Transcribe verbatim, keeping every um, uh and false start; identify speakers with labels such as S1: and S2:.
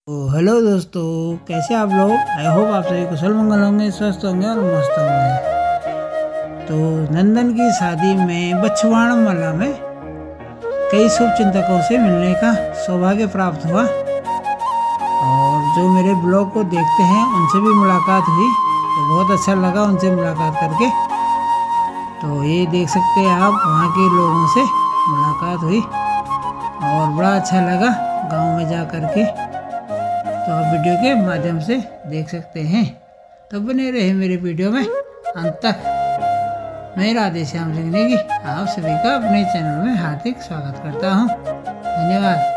S1: तो हेलो दोस्तों, कैसे आप लोग। आई होप आप सभी कुशल मंगल होंगे, स्वस्थ होंगे और मस्त होंगे। तो नंदन की शादी में बछवाड़मला में कई शुभ चिंतकों से मिलने का सौभाग्य प्राप्त हुआ और जो मेरे ब्लॉग को देखते हैं उनसे भी मुलाकात हुई, तो बहुत अच्छा लगा उनसे मुलाकात करके। तो ये देख सकते हैं आप, वहाँ के लोगों से मुलाकात हुई और बड़ा अच्छा लगा गांव में जा कर के। तो आप वीडियो के माध्यम से देख सकते हैं, तो बने रहे मेरे वीडियो में अंत तक। मैं राधेश्याम सिंह नेगी आप सभी का अपने चैनल में हार्दिक स्वागत करता हूं। धन्यवाद।